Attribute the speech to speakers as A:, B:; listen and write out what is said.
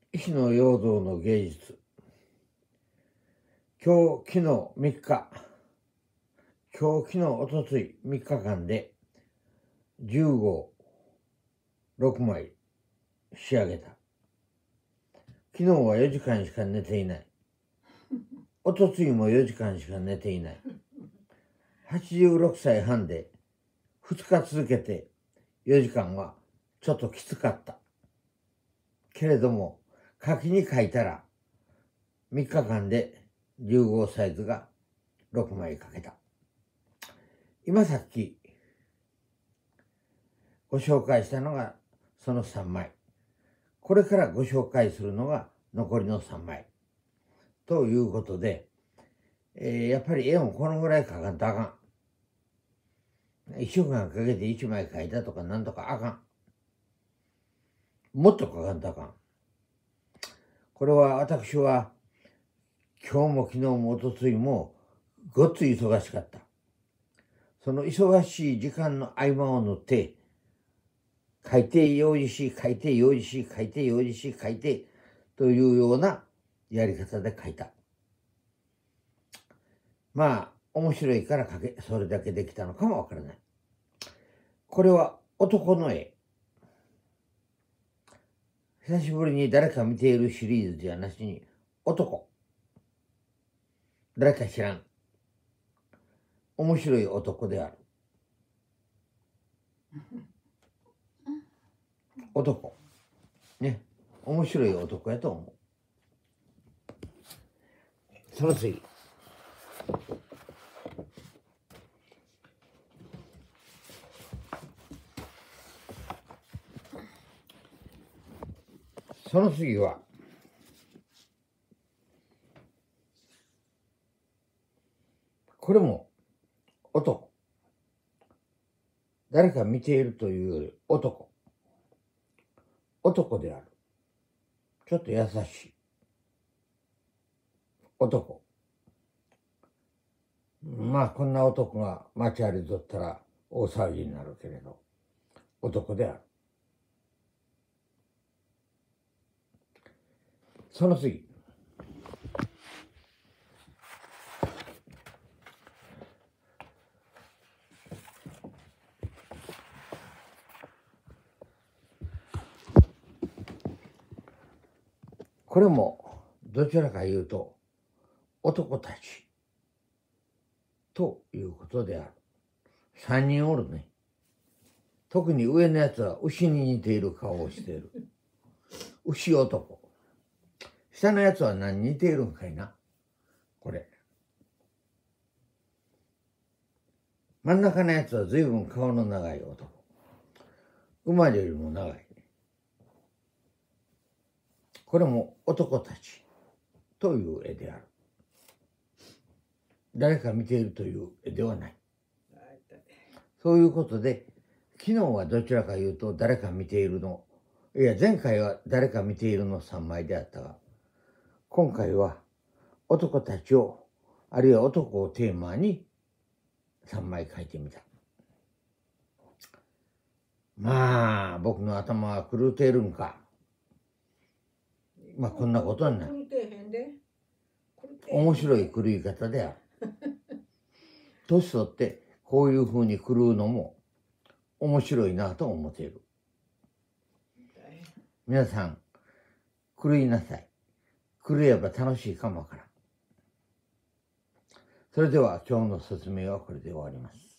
A: 石野陽三の芸術。今日、昨日3日、今日、昨日、おとつい3日間で10号6枚仕上げた。昨日は4時間しか寝ていない。おとついも4時間しか寝ていない。86歳半で2日続けて4時間はちょっときつかった。けれども、書きに書いたら3日間で10号サイズが6枚書けた。今さっきご紹介したのがその3枚。これからご紹介するのが残りの3枚。ということで、やっぱり絵もこのぐらい描かんとあかん。1週間かけて1枚描いたとかなんとかあかん。もっと描かんとあかん。これは私は今日も昨日もおとついもごっつい忙しかった。その忙しい時間の合間を縫って書いて用意し、書いて用意し、書いて用意し、書いてというようなやり方で書いた。まあ、面白いからそれだけできたのかもわからない。これは男の絵。久しぶりに誰か見ているシリーズじゃなしに、男。誰か知らん。面白い男である。男。ね。面白い男やと思う。その次。その次は、これも男。誰か見ているというより男。男である。ちょっと優しい。男。まあこんな男が街歩いとったら大騒ぎになるけれど、男である。その次。これもどちらかいうと男たちということである。3人おるね。特に上のやつは牛に似ている顔をしている。牛男。下のやつは何似ているんかいな。これ。真ん中のやつは随分顔の長い男。馬よりも長い。これも男たちという絵である。誰か見ているという絵ではない。そういうことで、昨日はどちらかいうと誰か見ているの、いや前回は誰か見ているの3枚であったが、今回は男たちを、あるいは男をテーマに3枚描いてみた。まあ、僕の頭は狂うているんか。まあ、こんなことになる。面白い狂い方である。年取ってこういうふうに狂うのも面白いなと思っている。皆さん、狂いなさい。狂えば楽しいかもわからん。それでは今日の説明はこれで終わります。